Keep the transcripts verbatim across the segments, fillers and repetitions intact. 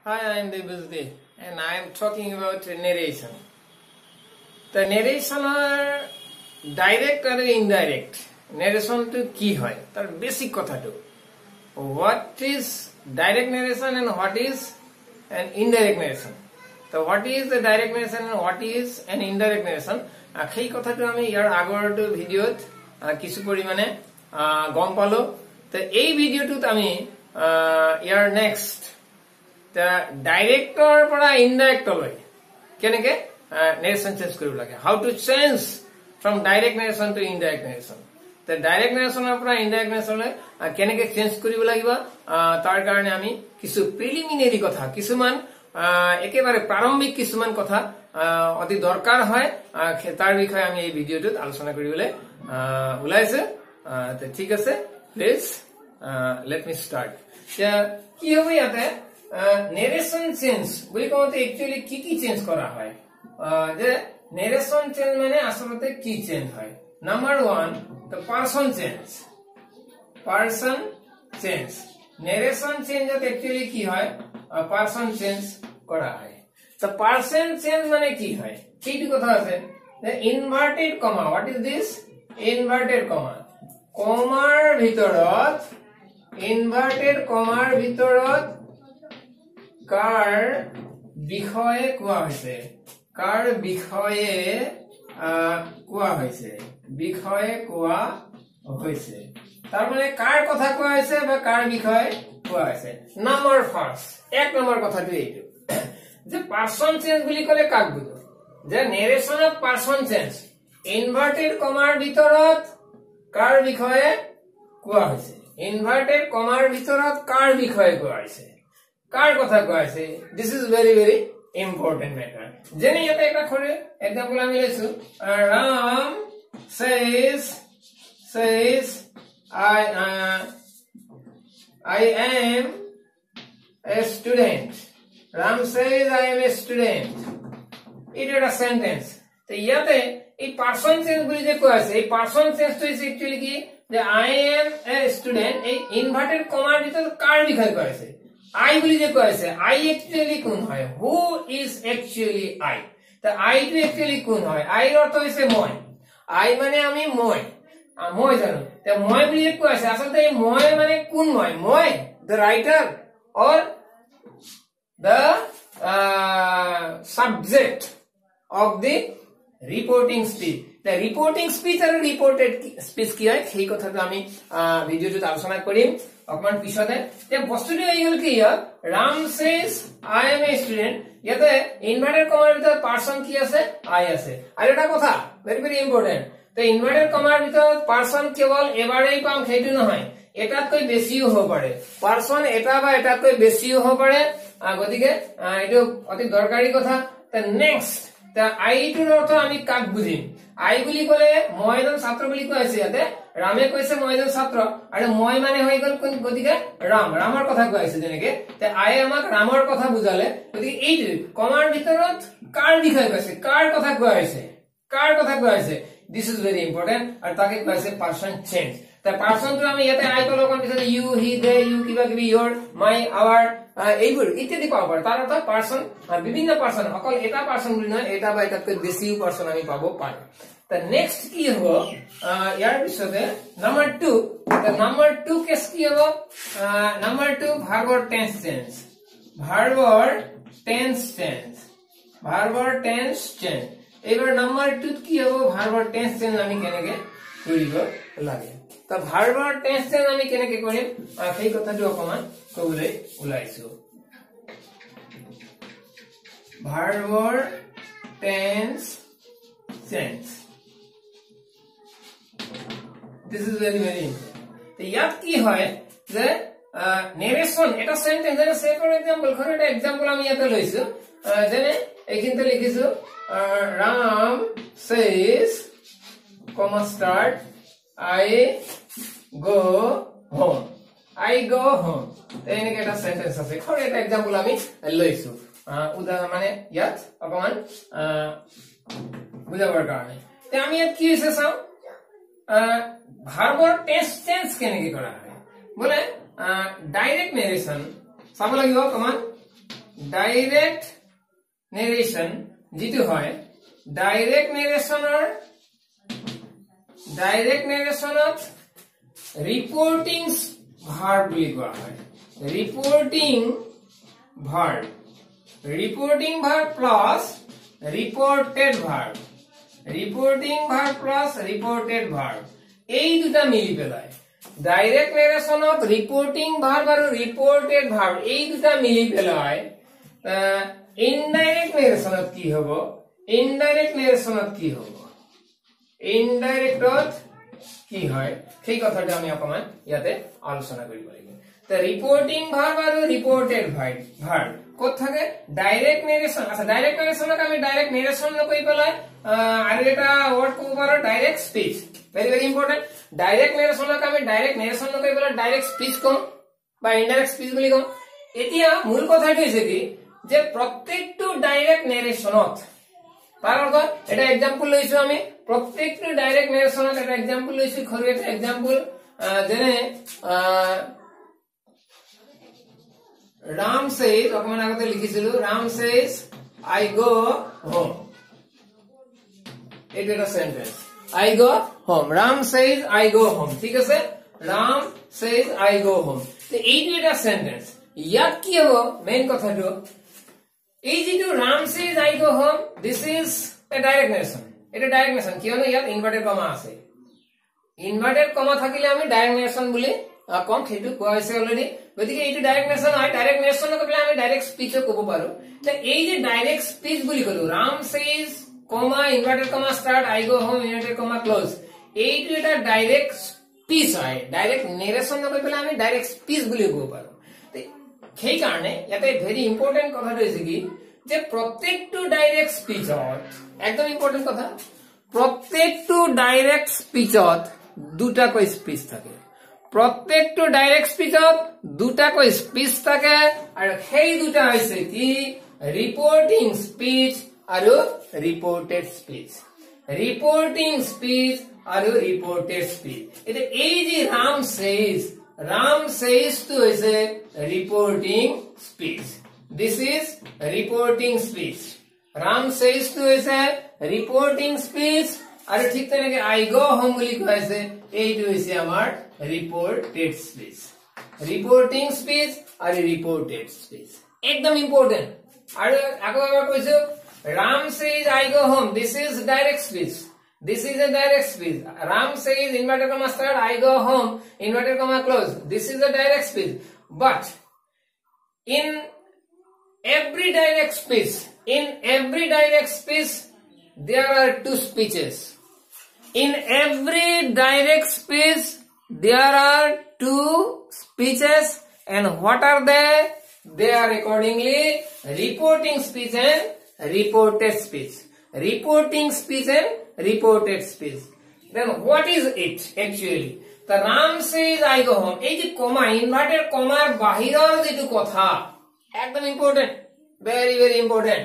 Hi, I am Devasdi and I am talking about narration. The narration are direct or indirect. Narration to ki hoy. Tar basic kotha to. What is direct narration and what is an indirect narration? So what is the direct narration and what is an indirect narration? Akhei kotha to ami yar agor to video kisu porimane gom palo. So ei video to ami yar next the director para indirect loi keneke narration change koribo lage. How to change from direct narration to indirect narration? The direct narration para indirect narration loi keneke change koribo lagiba tar karone ami kisu preliminary kotha kisuman ekebare prarambhik kisuman kotha অতি দরকার হয় তার বিষয়ে আমি এই ভিডিওটোত আলোচনা কৰিবলৈ ওলাইছে তো ঠিক আছে প্লিজ লেট মি স্টার্ট কি হবে ইয়াতে narration change বলি কোতে एक्चुअली কি কি চেঞ্জ করা হয় যে narration change মানে আসলে কি চেঞ্জ হয় number one the person change person change narration change এ एक्चुअली কি হয় person change করা হয় the person change মানে কি হয় এইটি কথা আছে the inverted comma what is this inverted comma কমার ভিতৰত inverted কমাৰ ভিতৰত কাৰ বিষয়ে কোৱা হৈছে কাৰ বিষয়ে কোৱা হৈছে বিষয়ে কোৱা হৈছে তাৰ মানে কাৰ কথা কোৱা হৈছে বা কাৰ বিষয়ে কোৱা হৈছে নাম্বাৰ ফাৰ্স্ট এক নম্বৰ কথাটো এইটো যে পার্সন চেঞ্জ বুলি কলে কাক বুঝো যে narration of person change inverted কমাৰ ভিতৰত কাৰ বিষয়ে কোৱা হৈছে ইনভার্টেড কমাৰ ভিতৰত কাৰ বিষয়ে কোৱা হৈছে কাৰ কথা কোৱা হৈছে this is very very important matter যেনে এটা একটা করে एग्जांपल আমি লৈছো Ram says says i uh, i am a student ram says I am a student it is a sentence তো ইয়াতে এই পার্সন চেঞ্জ বুলি যে কোৱা আছে এই পার্সন চেঞ্জ তো ইজ एक्चुअली কি যে I am a student এই ইনভার্টেড কমাৰ ভিতৰত কাৰ বিষয়ে কোৱা আছে I বুলি যে কোৱা আছে I actually কোন হয় who is actually I তো I to actually কোন হয় I ৰ অৰ্থ হৈছে মই I মানে আমি মই মই জানো তো মই বুলি যে কোৱা আছে আসলে এই মই মানে কোন মই মই the writer or the uh, subject of the reporting speech the reporting speech or reported speech কি হয় সেই কথাটো আমি ভিডিওটোত আলোচনা কৰিম অকমান পিছতে তে বস্তুটো এই হল কি ইয়াত Ram says I am a student ইয়াতে ইনভার্টেড কমাৰ ভিতৰত পার্সন কি আছে I আছে আৰু এটা কথা ভেরি ভেরি ইম্পর্টেন্ট তো ইনভার্টেড কমাৰ ভিতৰত পার্সন কেৱল এবাৰেই পাম সেইটো নহয় এটাতকৈ বেছিও হ'ব পাৰে পার্সন এটা বা এটাতকৈ বেছিও হ'ব পাৰে গতিকে এটো অতি দৰকাৰী কথা তে নেক্সট তা আই টুৰ অৰ্থ আমি কাক বুজিম আই বুলি কলে মই এজন ছাত্র বুলি কোৱা আছে ইয়াতে ৰামে কৈছে মই এজন ছাত্র আৰু মই মানে হৈ গল কোন গতিকে ৰাম ৰামৰ কথা কোৱা আছে যেনেকে তে আই আমাক ৰামৰ কথা বুজালে গতিকে এই কমাৰ ভিতৰত কাৰ বিষয়ে কৈছে কাৰ কথা কোৱা আছে কাৰ কথা কোৱা আছে দিস ইজ ভেরি ইম্পর্টেন্ট আৰু তাকে কোৱা আছে পার্সন চেঞ্জ তা পার্সন তো আমি ইয়াতে আই কল কোন পিছতে ইউ হি দে ইউ কিবা কিবি ইয়োৰ মাই আৱাৰ এইবোৰ ইত্যাদি পাব পাৰে তাৰ অৰ্থ পার্সন বিভিন্ন পার্সন অকল এটা পার্সন বুলি নহয় এটা বা এটাতকৈ বেছিও পার্সন আমি পাব পাৰো তা নেক্সট কি হ'ব ইয়াৰ পিছতে নাম্বাৰ two তা নাম্বাৰ two কেছ কি হ'ব নাম্বাৰ two ভাৰ্বৰ টেন্স চেঞ্জ ভাৰ্বৰ টেন্স চেঞ্জ ভাৰ্বৰ টেন্স চেঞ্জ এবাৰ নাম্বাৰ two কি হ'ব ভাৰ্বৰ টেন্স চেঞ্জ আমি কেনেকে কৰিব লাগে তা ভাৰ্বৰ টেন্স চেঞ্জ আমি কেনেকে কৰিম সেই কথাটো অকমান কবলৈ ওলাইছো ভাৰ্বৰ tense change this is very very important তো ইয়াত কি হয় যে নেৰেশন এটা সেন্টেন্স এর সে ফর एग्जांपल খৰে এটা एग्जांपल আমি ইয়াতে লৈছো যেনে এইখিনতে লিখিছো Ram says comma start I go home I go home এনেকে এটা সেন্টেন্স আছে খৰে এটা एग्जांपल আমি লৈছো উদাহৰণ মানে ইয়াত অকমান বুজাবৰ কাৰণে তে আমি ইয়াত কি হৈছে চাও ভাৰ্বৰ টেন্স চেঞ্জ কেনেকে কৰা হয় বলে ডাইরেক্ট নেৰেশন চাব লাগিব অকমান ডাইৰেক্ট নেৰেশ্যন যেটো হয় ডাইৰেক্ট নেৰেশ্যনৰ ডাইৰেক্ট নেৰেশ্যনত ৰিপৰ্টিং ভাৰ্ব বুলি কোৱা হয় reporting verb reporting verb plus reported verb reporting verb plus reported verb এই দুটা মিলি পেলাই ডাইৰেক্ট নেৰেশ্যনত ৰিপৰ্টিং ভাৰ্ব আৰু ৰিপৰ্টেড ভাৰ্ব এই দুটা মিলি পেলাই ইনডাইৰেক্ট নেৰেশ্যনত কি হ'ব ইনডাইৰেক্ট নেৰেশ্যনত কি হ'ব ইনডাইৰেক্টত কি হয় সেই কথাটো আমি অকমান ইয়াতে আলোচনা কৰিব লাগিব তে ৰিপৰ্টিং ভাৰ্ব আৰু ৰিপৰ্টেড ভাৰ্ব ভাৰ্ব কত থাকে ডাইৰেক্ট নেৰেশ্যন আচ্ছা ডাইৰেক্ট নেৰেশ্যনক আমি ডাইৰেক্ট নেৰেশ্যন নকৈ পেলাই আৰু এটা ওয়ার্ড কব পাৰো direct speech very very important direct নেরেশনক আমি ডাইরেক্ট নেরেশন নকৈ পেলাই ডাইরেক্ট স্পিচ কম বা ইনডাইরেক্ট স্পিচ বুলি কম এতিয়া মূল কথাটো হৈছে কি যে প্ৰত্যেকটো ডাইরেক্ট নেৰেশনত তাৰ অৰ্থ এটা एग्जांपल লৈছো আমি প্ৰত্যেকটো ডাইরেক্ট নেৰেশনত এটা एग्जांपल লৈছো খৰি এটা एग्जांपल যেনে Ram says অকমান আগতে লিখিছিলো Ram says I go home এটা এটা sentence I go home Ram says I go home ঠিক আছে Ram says I go home তে এইটো এটা সেন্টেন্স ইয়াত কি হ'ব মেইন কথাটো এই যেটো Ram says I go home this is a direct narration এটা ডাইরেক্ট নেৰেশ্যন কিয়নো ইয়াত ইনভার্টেড কমা আছে ইনভার্টেড কমা থাকিলে আমি ডাইরেক্ট নেৰেশ্যন বুলি কম সেইটো কোৱা হৈছে অলৰেডি গতিকে এইটো ডাইরেক্ট নেৰেশ্যন হয় ডাইরেক্ট নেৰেশ্যন কবলে আমি ডাইরেক্ট স্পিচও কব পাৰো তে এই যে ডাইরেক্ট স্পিচ বুলি কলো Ram says comma inverted comma start I go home inverted comma close এইটো এটা ডাইরেক্ট স্পিচ হয় ডাইরেক্ট নেৰেশ্যন নকৈ পেলাই আমি ডাইরেক্ট স্পিচ বুলি কব পাৰো তে সেই কাৰণে ইয়াতে ভেরি ইম্পর্টেন্ট কথাটো হৈছে কি যে প্ৰত্যেকটো ডাইরেক্ট স্পিচত একদম ইম্পর্টেন্ট কথা প্ৰত্যেকটো ডাইরেক্ট স্পিচত দুটা কৈ স্পিচ থাকে প্ৰত্যেকটো ডাইরেক্ট স্পিচত দুটা কৈ স্পিচ থাকে আৰু সেই দুটা হৈছে কি ৰিপৰ্টিং স্পিচ আৰু ৰিপৰ্টেড স্পিচ ৰিপৰ্টিং স্পিচ আৰু ৰিপৰ্টেড স্পিচ এটা এই যে Ram says Ram says to হৈছে reporting speech this is reporting speech Ram says to হৈছে reporting speech আৰু ঠিক তেনেকৈ I go home বুলি কৈছে এইটো হৈছে আমাৰ reported speech reporting speech আৰু reported speech একদম ইম্পৰ্টেন্ট আৰু আগৰ এবাৰ কৈছো Ram says I go home this is direct speech this is a direct speech Ram says inverted comma start I go home inverted comma close this is a direct speech but in every direct speech in every direct speech there are two speeches in every direct speech there are two speeches and what are they they are accordingly reporting speech and reported speech reporting speech and reported speech then what is it actually the Ram says I go home এই যে comma inverted কমার বাহিৰৰ যেটো কথা একদম important very very important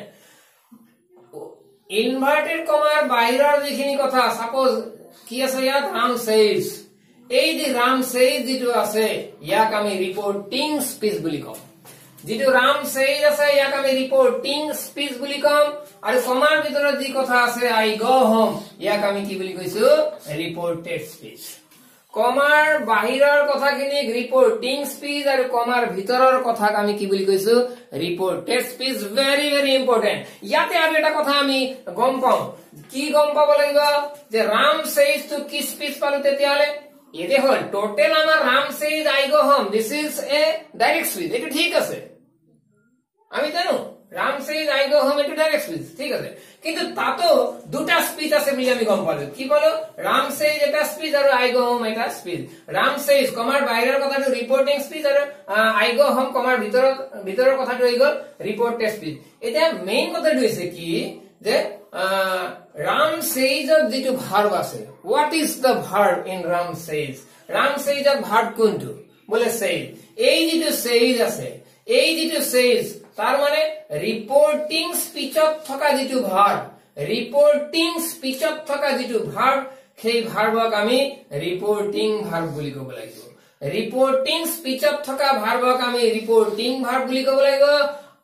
inverted comma বাহিৰৰ যিখিনি কথা suppose কি আছে ইয়াত Ram says এই যে Ram says যেটো আছে ইয়াক আমি ৰিপৰ্টিং স্পিচ বুলি কম যেটো Ram says আছে ইয়াক আমি ৰিপৰ্টিং স্পিচ বুলি কম আৰু কমাৰ ভিতৰত যি কথা আছে I go home ইয়াক আমি কি বুলি কৈছো ৰিপৰ্টেড স্পিচ কমাৰ বাহিৰৰ কথাখিনি ৰিপৰ্টিং স্পিচ আৰু কমাৰ ভিতৰৰ কথাক আমি কি বুলি কৈছো reported speech very very important ইয়াতে আৰু এটা কথা আমি গম পাম কি গম পাব লাগিব যে Ram says to কি স্পিচ পালো তেতিয়ালে এতে হল টোটাল আমাৰ Ram says I go home this is a direct speech এটা ঠিক আছে আমি জানো Ram says I go home এটা ডাইরেক্ট স্পিচ ঠিক আছে কিন্তু তাতো দুটা স্পিচ আছে বুলি আমি গম পালো কি বলো Ram says এটা স্পিচ আৰু I go home এটা স্পিচ Ram says কমাৰ বাহিৰৰ কথাটো ৰিপৰ্টিং স্পিচ আৰু I go home কমাৰ ভিতৰৰ ভিতৰৰ কথাটো হৈ গল ৰিপৰ্টেড স্পিচ এটা মেইন কথাটো হৈছে কি যে Ram says ৰ যেটো ভাৰ্ব আছে what is the verb in Ram says Ram says ৰ ভাৰ্ব কোনটো বলে says এই যেটো says আছে এই যেটো says তার মানে রিপোর্টিং স্পিচত থকা যেটো ভার্ব রিপোর্টিং স্পিচত থকা যেটো ভার্ব সেই ভার্বক আমি রিপোর্টিং ভার্ব বুলি কব লাগিব রিপোর্টিং স্পিচত থকা ভার্বক আমি রিপোর্টিং ভার্ব বুলি কব লাগিব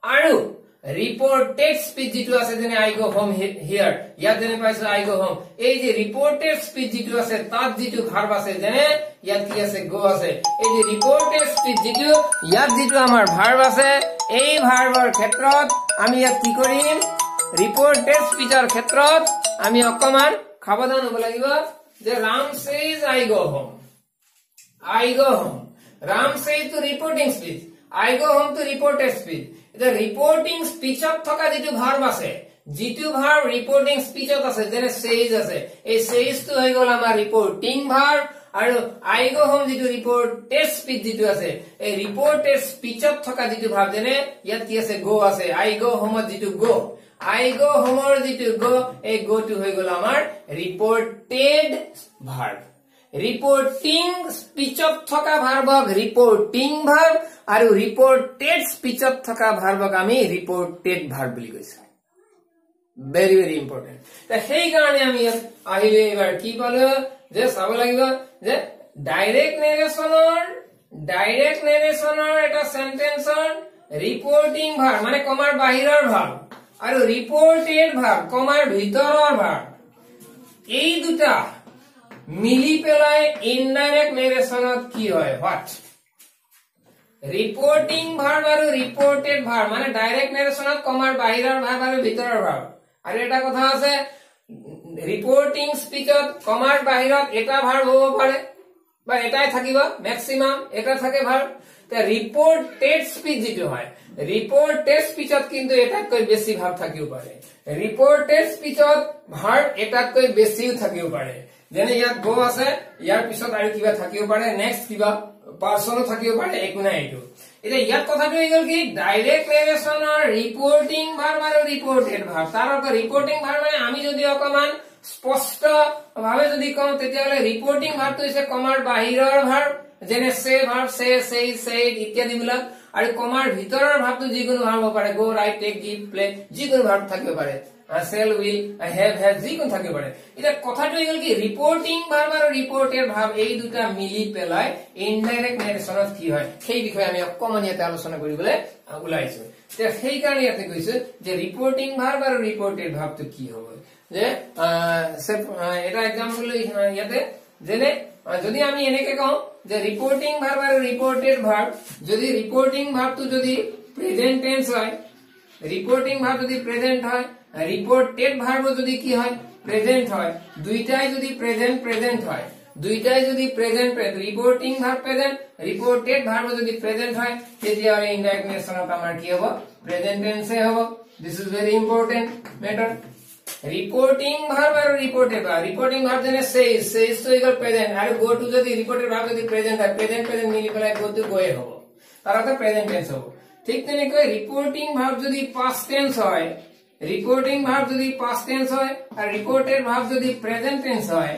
আৰু ৰিপৰ্টেড স্পীচ যিটো আছে যেনে আই গো হোম হিয়াৰ ইয়াত যেনে পাইছো আই গো হোম এই যে ৰিপৰ্টেড স্পীচ যিটো আছে তাত যিটো ভাৰ্ব আছে যেনে ইয়াত কি আছে গো আছে এই যে ৰিপৰ্টেড স্পীচ যিটো ইয়াত যিটো আমাৰ ভাৰ্ব আছে এই ভাৰ্বৰ ক্ষেত্ৰত আমি ইয়াত কি কৰিম ৰিপৰ্টেড স্পীচৰ ক্ষেত্ৰত আমি অকমান সাৱধান হ'ব লাগিব যে Ram says I go home I go home Ram says to reporting speech I go home to reported speech The reporting speech of থকা যেটো ভার্ব আছে যেটো ভার্ব reporting speech of আছে যেনে says আছে এই says তো হৈ গল আমাৰ reporting verb আৰু I go home যেটো reported speech যেটো আছে এই reported speech of থকা যেটো ভার্ব যেনে ইয়াত কি আছে go আছে I go home যেটো go I go home যেটো go এই go to হৈ গল আমাৰ reported verb reporting speech of থকা ভার্বক reporting verb আৰু reported speech of থকা ভার্বক আমি reported verb বুলি কৈছো very very important তা সেই কাৰণে আমি আহিলে এবাৰ কি পালো যে চাব লাগিব যে ডাইৰেক্ট নেৰেচনৰ ডাইৰেক্ট নেৰেচনৰ এটা সেন্টেন্সৰ reporting verb মানে কমাৰ বাহিৰৰ ভার্ব আৰু reported verb কমাৰ ভিতৰৰ ভার্ব এই দুটা মিলি পেলাই ইনডাইৰেক্ট নেৰেচনত কি হয় হোৱাট ৰিপৰ্টিং ভাৰ্ব আৰু ৰিপৰ্টেড ভাৰ্ব মানে ডাইৰেক্ট নেৰেচনত কমাৰ বাহিৰৰ ভাৰ্ব আৰু ভিতৰৰ ভাৰ্ব আৰু এটা কথা আছে ৰিপৰ্টিং স্পীচত কমাৰ বাহিৰত এটা ভাৰ্ব হ'ব পাৰে বা এটাই থাকিব ম্যাক্সিমাম এটা থাকে ভাৰ্ব তে ৰিপৰ্টেড স্পীচ যেটো হয় ৰিপৰ্টেড স্পীচত কিন্তু এটাতকৈ বেছি ভাৰ্ব থাকিব পাৰে ৰিপৰ্টেড স্পীচত ভাৰ্ব এটাতকৈ বেছিও থাকিব পাৰে যেনে ইয়াত গো আছে ইয়াৰ পিছত আৰু কিবা থাকিব পাৰে নেক্সট কিবা পাৰ্সন থাকিব পাৰে একো নাই এটো এটা ইয়াত কথাটো হৈ গল কি ডাইৰেক্ট নেৰেচনৰ ৰিপৰ্টিং ভাৰ্ব আৰু ৰিপৰ্টেড ভাৰ্ব তাৰ অৰ্থ ৰিপৰ্টিং ভাৰ্ব মানে আমি যদি অকমান স্পষ্ট ভাৱে যদি কওঁ তেতিয়াহলে ৰিপৰ্টিং ভাৰ্বটো হৈছে কমাৰ বাহিৰৰ ভাৰ্ব যেনে সে ভাৰ্ব সে সেই সেড ইত্যাদি বিলাক আৰু কমাৰ ভিতৰৰ ভাৰ্বটো যিকোনো ভাৰ্ব হ'ব পাৰে go write take give play যিকোনো ভাৰ্ব থাকিব পাৰে shall will have has যিকোনো থাকিব পাৰে এটা কথাটো হৈ গল কি ৰিপৰ্টিং ভাৰ্ব আৰু ৰিপৰ্টেড ভাৰ্ব এই দুটা মিলি পেলাই ইনডাইৰেক্ট নেৰেচনত কি হয় সেই বিষয়ে আমি অকমান ইয়াতে আলোচনা কৰিবলৈ ওলাইছো তে সেই কাৰণে ইয়াতে কৈছো যে ৰিপৰ্টিং ভাৰ্ব আৰু ৰিপৰ্টেড ভাৰ্বটো কি হ'ব যে এটা एग्जांपल ইয়াতে যেনে যদি আমি এনেকে কওঁ যে ৰিপৰ্টিং ভাৰ্ব আৰু ৰিপৰ্টেড ভাৰ্ব যদি ৰিপৰ্টিং ভাৰ্বটো যদি প্ৰেজেন্ট টেন্স হয় ৰিপৰ্টিং ভাৰ্ব যদি প্ৰেজেন্ট হয় রিপোর্টেড ভার্ব যদি কি হয় প্রেজেন্ট হয় দুইটাই যদি প্রেজেন্ট প্রেজেন্ট হয় দুইটাই যদি present reporting verb present reported verb যদি প্রেজেন্ট হয় তেতিয়াহলে ইনডাইরেক্ট নেৰেচনত আমাৰ কি হ'ব প্রেজেন্ট টেন্সে হ'ব this is very important matter reporting verb আৰু রিপোর্টেড ভার্ব রিপোর্টিং ভার্ব যেনে সেজ সেজ তো ইকুয়াল প্রেজেন্ট আৰু গো টু যদি রিপোর্টেড ভার্ব যদি প্রেজেন্ট হয় প্রেজেন্ট প্রেজেন্ট মিলি পেলাই গো টু গোয়ে হ'ব তাৰ অৰ্থ প্রেজেন্ট টেন্স হ'ব ঠিক তেনেকৈ রিপোর্টিং ভার্ব যদি পাস্ট টেন্স হয় রিপোর্টিং ভার্ব যদি পাস্ট টেন্স হয় আর রিপোর্টেড ভার্ব যদি প্রেজেন্ট টেন্স হয়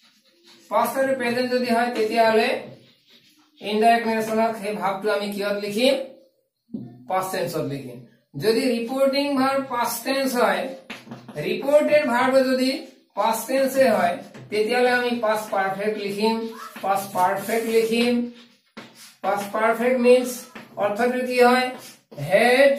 পাস্ট আৰু প্রেজেন্ট যদি হয় তেতিয়াহলে ইনডাইরেক্ট নেৰেচনত সেই ভাবটো আমি কিহত লিখিম পাস্ট টেন্সত লিখিম যদি রিপোর্টিং ভার্ব পাস্ট টেন্স হয় রিপোর্টেড ভার্ব যদি পাস্ট টেন্সে হয় তেতিয়াহলে আমি পাস্ট পারফেক্ট লিখিম পাস্ট পারফেক্ট লিখিম পাস্ট পারফেক্ট মিন্স অর্থটো কি হয় had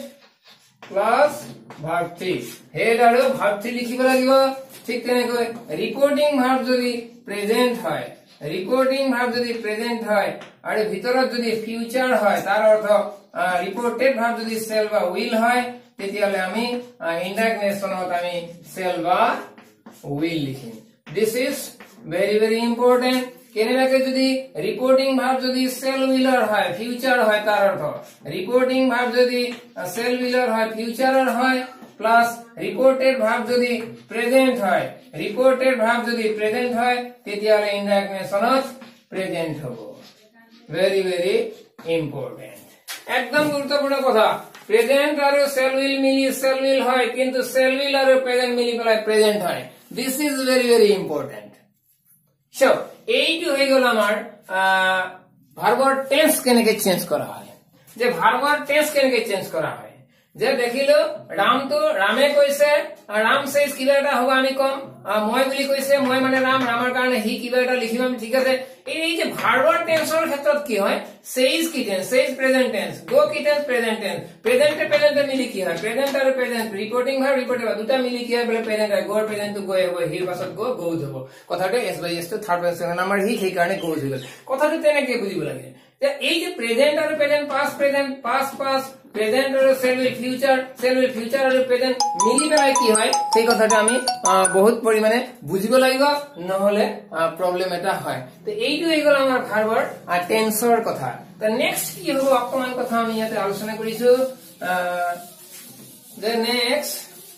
plus verb three had আৰু ভার্ব থ্রি লিখিব লাগিব ঠিক তেনেকৈ ৰিপোর্টিং ভার্ব যদি প্রেজেন্ট হয় রিপোর্টিং ভার্ব যদি প্রেজেন্ট হয় আৰু ভিতৰত যদি ফিউচাৰ হয় তাৰ অৰ্থ রিপোর্টেড ভার্ব যদি সেল বা উইল হয় তেতিয়াহলে আমি ইনডাইরেক্ট নেৰেচনত আমি সেল বা উইল লিখিম this is very very important কেনেবাকে যদি রিপোর্টিং ভার্ব যদি সেল উইলার হয় ফিউচার হয় তার অর্থ রিপোর্টিং ভার্ব যদি সেল উইলার হয় ফিউচারর হয় প্লাস রিপোর্টেড ভার্ব যদি প্রেজেন্ট হয় রিপোর্টেড ভার্ব যদি প্রেজেন্ট হয় তেতিয়াহলে ইনডাইরেক্ট নেৰেচনত প্রেজেন্ট হ'ব ভেরি ভেরি ইম্পর্টেন্ট একদম গুরুত্বপূর্ণ কথা প্রেজেন্ট আর সেল উইল মিলি সেল উইল হয় কিন্তু সেল উইল আর প্রেজেন্ট মিলি পেলাই প্রেজেন্ট হয় this is very very important so এইটো হৈ গল আমাৰ ভাৰ্বৰ টেন্স কেনেকে চেঞ্জ কৰা হয় যে ভাৰ্বৰ টেন্স কেনেকে চেঞ্জ কৰা হয় যে দেখিলো ৰামটো ৰামে কৈছে ৰাম সেজ কিবা এটা হ'ব আমি কম মই বুলি কৈছে মই মানে ৰাম ৰামৰ কাৰণে হি কিবা এটা লিখিম আমি ঠিক আছে এই যে ভাৰ্বৰ টেন্সৰ ক্ষেত্ৰত কি হয় সেইজ কি tense says present tense go কি টেন্স প্ৰেজেন্ট টেন্স প্ৰেজেন্টে প্ৰেজেন্টে মিলি কি হয় প্ৰেজেন্ট আৰু present reporting verb reporting verb দুটা মিলি কি হয় বলে প্ৰেজেন্ট হয় গোৰ প্ৰেজেন্ট টু গৈ হ'ব হিৰ পাছত গো গোজ হ'ব কথাটো S by S to third person number he সেই কাৰণে গোজ হৈ গ'ল কথাটো তেনেকৈ বুজিব লাগে যে এই যে প্ৰেজেন্ট আৰু present past present past past present আৰু shall with future shall with future আৰু প্ৰেজেন্ট মিলি পেলাই কি হয় সেই কথাটো আমি বহুত পৰিমাণে বুজিব লাগিব নহলে প্ৰবলেম এটা হয় তো এইটো হৈ গ'ল আমাৰ ভাৰ্বৰ টেন্সৰ কথা তো নেক্সট কি হ'ব অকমান কথা আমি ইয়াতে আলোচনা কৰিছো যে নেক্সট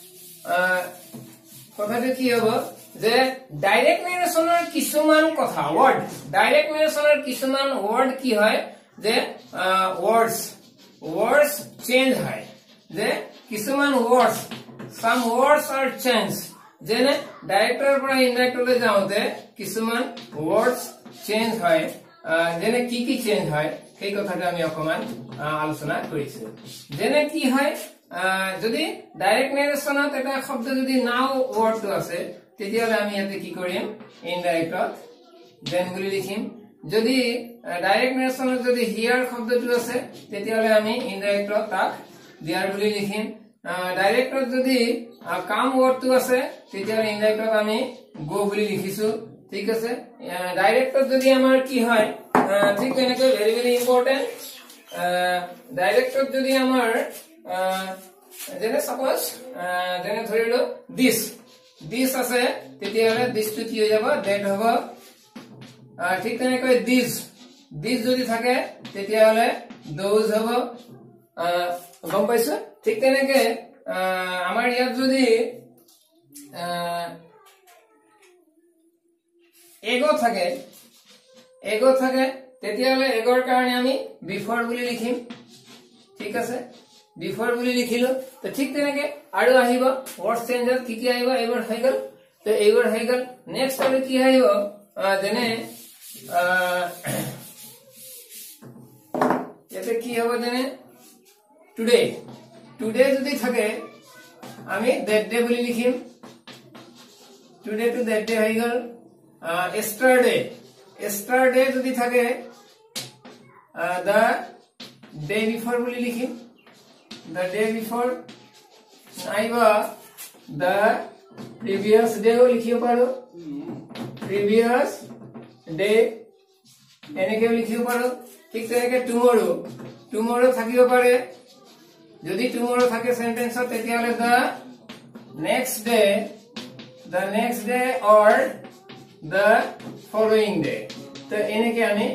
কথাটো কি হ'ব যে ডাইৰেক্ট নেৰেশনৰ কিছুমান কথা ওয়ার্ড ডাইৰেক্ট নেৰেশনৰ কিছুমান ওয়ার্ড কি হয় যে ওয়ার্ডস words change হয় যে কিছুমান words some words are changed যেনে ডাইৰেক্টৰ পৰা ইনডাইৰেক্টলৈ যাওঁতে কিছুমান words change হয় যেনে কি কি চেঞ্জ হয় সেই কথাটো আমি অকমান আলোচনা কৰিছো যেনে কি হয় যদি ডাইৰেক্ট নেৰেশনত এটা শব্দ যদি নাও ওয়ার্ডটো আছে তেতিয়ালে আমি ইয়াতে কি কৰিম ইনডাইৰেক্টত দেন বুলি লিখিম যদি ডাইৰেক্ট নেৰেশনত যদি হিয়াৰ শব্দটো আছে তেতিয়ালে আমি ইনডাইৰেক্টত তাক দিয়াৰ বুলি লিখিম ডাইৰেক্টত যদি কাম ওয়ার্ডটো আছে তেতিয়ালে ইনডাইৰেক্টত আমি গো বুলি লিখিছো ঠিক আছে ডাইৰেক্টত যদি আমাৰ কি হয় ঠিক তেনেকৈ ভেৰি ভেৰি ইম্পৰ্টেন্ট ডাইৰেক্টত যদি আমাৰ যেনে সাপোজ যেনে ধৰিলো দিস দিস আছে তেতিয়ালে দিসটো কি হৈ যাব দ্যাট হ'ব ঠিক তেনেকৈ দিস দিস যদি থাকে তেতিয়ালে দোজ হ'ব গম পাইছো ঠিক তেনেকৈ আমাৰ ইয়াত যদি এগো থাকে এগো থাকে তেতিয়ালে এগৰ কাৰণে আমি বিফৰ বুলি লিখিম ঠিক আছে বিফৰ বুলি লিখিলো তো ঠিক তেনেকৈ আৰু আহিব ওয়ার্ড চেঞ্জত কি কি আহিব এইবোৰ হৈ গ'ল তো এইবোৰ হৈ গ'ল নেক্সট আৰু কি আহিব যেনে ইয়াতে কি হ'ব যেনে টুডে টুডে যদি থাকে আমি দ্যাট ডে বুলি লিখিম টুডে টু দ্যাট ডে হৈ গ'ল yesterday yesterday যদি থাকে the day before বুলি লিখিম the day before নাইবা the previous day ও লিখিব পাৰো previous day এনেকে লিখিব পাৰো ঠিক তেনেকৈ tomorrow tomorrow থাকিব পাৰে যদি tomorrow থাকে সেন্টেন্সত তেতিয়ালে the next day the next day or the following day তো এনেকে আমি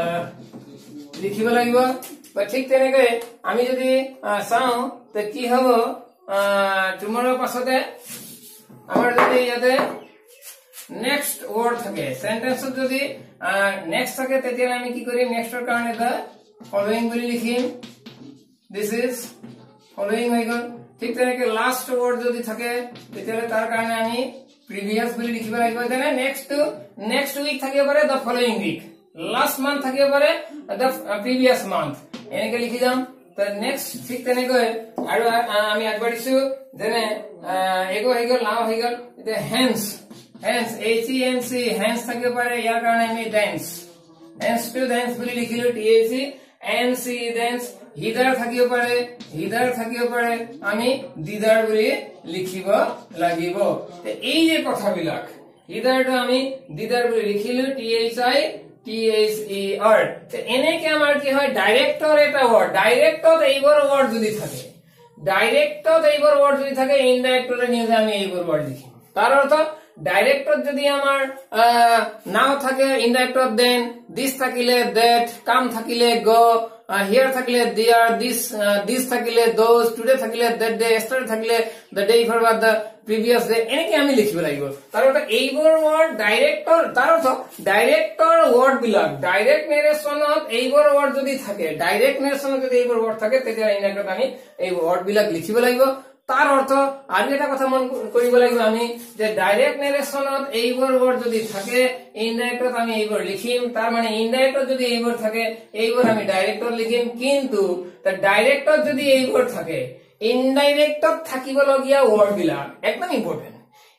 লিখিব লাগিব বা ঠিক তেনেকৈ আমি যদি চাও তে কি হ'ব tomorrow পাছতে আমাৰ যদি ইয়াতে নেক্সট ওয়ার্ড থাকে সেন্টেন্সত যদি নেক্সট থাকে তেতিয়ালে আমি কি কৰিম নেক্সটৰ কাৰণে the following বুলি লিখিম this is following হৈ গ'ল ঠিক তেনেকৈ লাস্ট ওয়ার্ড যদি থাকে তেতিয়ালে তাৰ কাৰণে আমি previous বুলি লিখিব লাগিব যেনে নেক্সট টু নেক্সট উইক থাকিব পাৰে the following week last month থাকিব পাৰে the previous month এনেকে লিখি যাম তো নেক্সট ঠিক তেনেকৈ আৰু আমি আগবাঢ়িছো যেনে এগো হৈ গ'ল নাও হৈ গ'ল এতিয়া hence hence h e n c hence থাকিব পাৰে ইয়াৰ কাৰণে আমি ডেন্স হেন্স টু ডেন্স বুলি লিখিলো t h e n c thence hither থাকিব পাৰে হিদাৰ থাকিব পাৰে আমি দিদাৰ বুলি লিখিব লাগিব তে এই যে কথাবিলাক হিদাৰটো আমি দিদাৰ বুলি লিখিলো t h i t h e r তে এনেকে আমাৰ কি হয় ডাইৰেক্টৰ এটা ওয়ার্ড ডাইৰেক্টত এইবোৰ ওয়ার্ড যদি থাকে ডাইৰেক্টত এইবোৰ ওয়ার্ড যদি থাকে ইনডাইৰেক্টৰে নিয়ে আমি এইবোৰ ওয়ার্ড লিখিম তাৰ অৰ্থ ডাইৰেক্টত যদি আমাৰ নাও থাকে ইনডাইৰেক্টত দেন দিস থাকিলে দ্যাট কাম থাকিলে গো হিয়ার থাকিলে দেয়ার দিস দিস থাকিলে দোজ টুডে থাকিলে দ্যাট ডে yesterday থাকিলে the day before বা the previous day এনেকে আমি লিখিব লাগিব তাৰ অৰ্থ এইবোৰ ওয়ার্ড ডাইৰেক্টৰ তাৰ অৰ্থ ডাইৰেক্টৰ ওয়ার্ড বিলাক ডাইৰেক্ট নেৰেশনত এইবোৰ ওয়ার্ড যদি থাকে ডাইৰেক্ট নেৰেশনত যদি এইবোৰ ওয়ার্ড থাকে তেতিয়া ইনডাইৰেক্টত আমি এই ওয়ার্ড বিলাক লিখিব লাগিব তাৰ অৰ্থ আৰু এটা কথা মন কৰিব লাগিব আমি যে ডাইৰেক্ট নেৰেশনত এইবোৰ ওয়ার্ড যদি থাকে ইনডাইৰেক্টত আমি এইবোৰ লিখিম তাৰ মানে ইনডাইৰেক্টত যদি এইবোৰ থাকে এইবোৰ আমি ডাইৰেক্টত লিখিম কিন্তু তাৰ ডাইৰেক্টত যদি এইবোৰ থাকে ইনডাইৰেক্টত থাকিব লগিয়া ওয়ার্ড বিলাক একদম ইম্পৰ্টেন্ট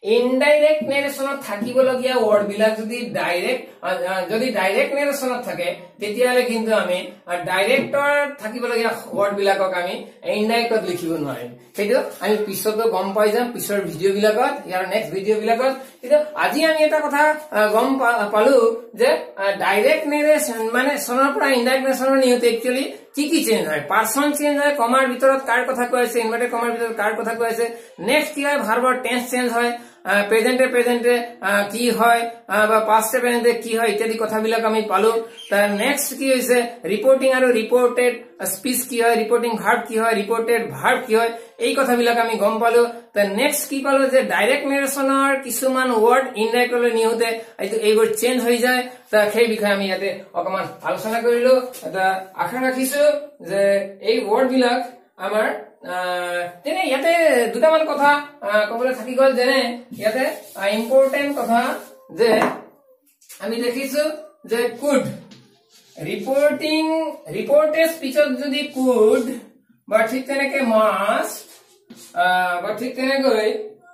ইনডাইৰেক্ট নেৰেশ্যনত থাকিবলগীয়া ৱৰ্ড বিলাক যদি ডাইৰেক্ট যদি ডাইৰেক্ট নেৰেশ্যনত থাকে তেতিয়ালে কিন্তু আমি ডাইৰেক্টৰ থাকিবলগীয়া ৱৰ্ড বিলাকক আমি ইনডাইৰেক্টত লিখিব নোৱাৰিম সেইটো আমি পিছতো গম পাই যাম পিছৰ ভিডিঅ' বিলাকত ইয়াৰ নেক্সট ভিডিঅ' বিলাকত কিন্তু আজি আমি এটা কথা গম পালো যে ডাইৰেক্ট নেৰেশ্যন মানে সনৰ পৰা ইনডাইৰেক্ট নেৰেশ্যনৰ নিয়তে একচুয়ালি কি কি চেঞ্জ হয় পার্সন চেঞ্জ হয় কমাৰ ভিতৰত কাৰ কথা কৈ আছে ইনভাৰ্টেড কমাৰ ভিতৰত কাৰ কথা কৈ আছে নেক্সট কি হয় ভাৰ্বৰ টেন্স চেঞ্জ হয় প্ৰেজেন্টে প্ৰেজেন্টে কি হয় বা পাস্টে প্ৰেজেন্টে কি হয় ইত্যাদি কথাবিলাক আমি পালো তাৰ নেক্সট কি হৈছে ৰিপৰ্টিং আৰু ৰিপৰ্টেড স্পিচ কি হয় ৰিপৰ্টিং ভাৰ্ব কি হয় ৰিপৰ্টেড ভাৰ্ব কি হয় এই কথাবিলাক আমি গম পালো তাৰ নেক্সট কি পালো যে ডাইৰেক্ট নেৰেশ্যনৰ কিছুমান ৱৰ্ড ইনডাইৰেক্টলৈ নিউতে এইবোৰ চেঞ্জ হৈ যায় তাৰ সেই বিষয়ে আমি ইয়াতে অকমান আলোচনা কৰিলো এটা আশা ৰাখিছো যে এই ৱৰ্ড বিলাক আমাৰ তেনে ইয়াতে দুটামান কথা কবলৈ থাকি গল যেনে ইয়াতে ইম্পৰ্টেন্ট কথা যে আমি দেখিছো যে কুড ৰিপৰ্টিং ৰিপৰ্টেড স্পিচত যদি কুড বা ঠিক তেনেকে মাষ্ট বা ঠিক তেনেকৈ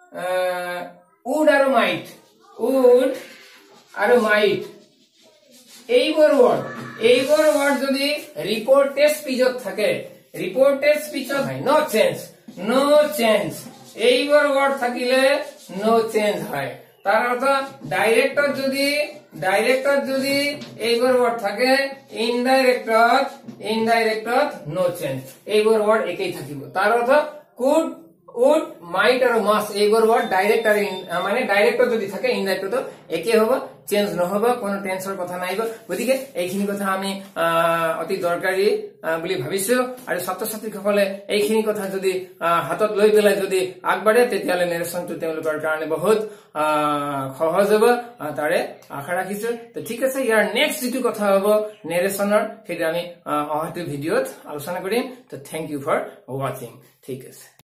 উড আৰু মাইট উড আৰু মাইট এইবোৰ ৱৰ্ড এইবোৰ ৱৰ্ড যদি ৰিপৰ্টেড স্পিচত থাকে reported speech of no change no change এইবোৰ word থাকিলে no change হয় তাৰ অর্থ ডাইৰেক্টত যদি ডাইৰেক্টত যদি এইবোৰ word থাকে ইনডাইৰেক্টত ইনডাইৰেক্টত no change এইবোৰ word একেই থাকিব তাৰ অর্থ could would might আৰু must এইবোৰ word ডাইৰেক্ট আৰু মানে ডাইৰেক্টত যদি থাকে ইনডাইৰেক্টত একে হ'ব চেঞ্জ নহব কোনো টেন্সৰ কথা নাইব গতিকে এইখিনি কথা আমি অতি দৰকাৰী বুলি ভাবিছো আৰু ছাত্ৰ ছাত্ৰীসকলে এইখিনি কথা যদি হাতত লৈ পেলাই যদি আগবাঢ়ে তেতিয়ালে নেৰেশ্যনটো তেওঁলোকৰ কাৰণে বহুত সহজ হ'ব তাৰে আশা ৰাখিছো তো ঠিক আছে ইয়াৰ নেক্সট যেটো কথা হ'ব নেৰেশ্যনৰ সেইটো আমি অহাটো ভিডিঅ'ত আলোচনা কৰিম তো থ্যাংক ইউ ফৰ ওয়াচিং ঠিক আছে।